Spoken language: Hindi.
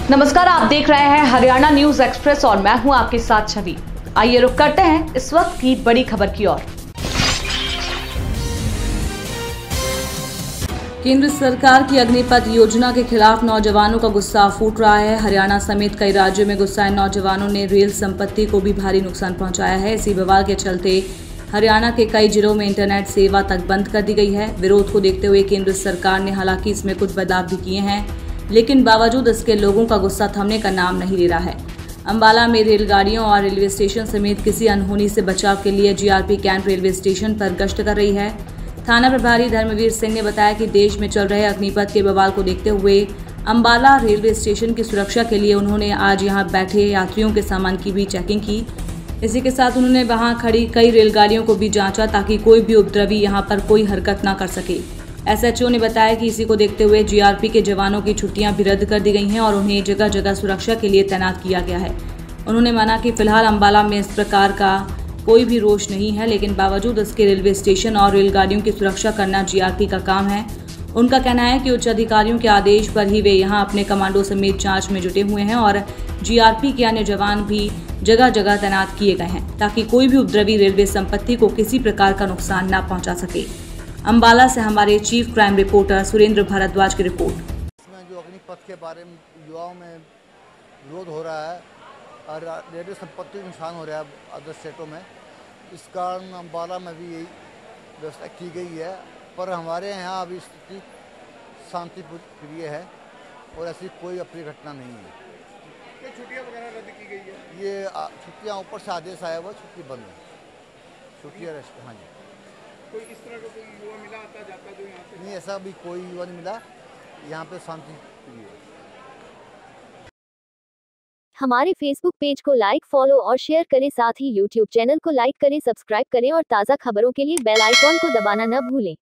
नमस्कार, आप देख रहे हैं हरियाणा न्यूज एक्सप्रेस और मैं हूं आपके साथ छवि। आइए रुक करते हैं इस वक्त की बड़ी खबर की ओर। केंद्र सरकार की अग्निपथ योजना के खिलाफ नौजवानों का गुस्सा फूट रहा है। हरियाणा समेत कई राज्यों में गुस्साए नौजवानों ने रेल संपत्ति को भी भारी नुकसान पहुंचाया है। इसी बवाल के चलते हरियाणा के कई जिलों में इंटरनेट सेवा तक बंद कर दी गई है। विरोध को देखते हुए केंद्र सरकार ने हालांकि इसमें कुछ बदलाव भी किए हैं, लेकिन बावजूद इसके लोगों का गुस्सा थमने का नाम नहीं ले रहा है। अंबाला में रेलगाड़ियों और रेलवे स्टेशन समेत किसी अनहोनी से बचाव के लिए जीआरपी कैंप रेलवे स्टेशन पर गश्त कर रही है। थाना प्रभारी धर्मवीर सिंह ने बताया कि देश में चल रहे अग्निपथ के बवाल को देखते हुए अंबाला रेलवे स्टेशन की सुरक्षा के लिए उन्होंने आज यहां बैठे यात्रियों के सामान की भी चेकिंग की। इसी के साथ उन्होंने वहां खड़ी कई रेलगाड़ियों को भी जांचा ताकि कोई भी उपद्रवी यहां पर कोई हरकत न कर सके। एसएचओ ने बताया कि इसी को देखते हुए जीआरपी के जवानों की छुट्टियां भी रद्द कर दी गई हैं और उन्हें जगह जगह सुरक्षा के लिए तैनात किया गया है। उन्होंने माना कि फिलहाल अंबाला में इस प्रकार का कोई भी रोष नहीं है, लेकिन बावजूद इसके रेलवे स्टेशन और रेलगाड़ियों की सुरक्षा करना जीआरपी का काम है। उनका कहना है कि उच्च अधिकारियों के आदेश पर ही वे यहां अपने कमांडो समेत जांच में जुटे हुए हैं और जीआरपी के अन्य जवान भी जगह जगह तैनात किए गए हैं ताकि कोई भी उपद्रवी रेलवे संपत्ति को किसी प्रकार का नुकसान न पहुंचा सके। अंबाला से हमारे chief crime reporter Surendra Bhardwaj की रिपोर्ट। इसमें जो अग्निपथ के बारे में युवाओं में विरोध हो रहा है और रेलवे संपत्ति को नुकसान हो रहा है अदर स्टेटों में, इस कारण अंबाला में भी यही व्यवस्था की गई है। पर हमारे यहाँ अभी स्थिति शांतिप्रिय है और ऐसी कोई अप्रिय घटना नहीं है। तो छुट्टियाँ वगैरह रद्द की गई है? ये छुट्टियाँ ऊपर से आदेश आया हुआ, छुट्टी बंद है, छुट्टियाँ रेस्ट। हाँ जी। कोई इस तरह का कोई युवा मिला आता जाता जो यहाँ पे? नहीं, ऐसा भी कोई युवा नहीं मिला। यहाँ पे शांति प्रिय है। हमारे फेसबुक पेज को लाइक, फॉलो और शेयर करें। साथ ही यूट्यूब चैनल को लाइक करें, सब्सक्राइब करें और ताज़ा खबरों के लिए बेल आइकॉन को दबाना न भूलें।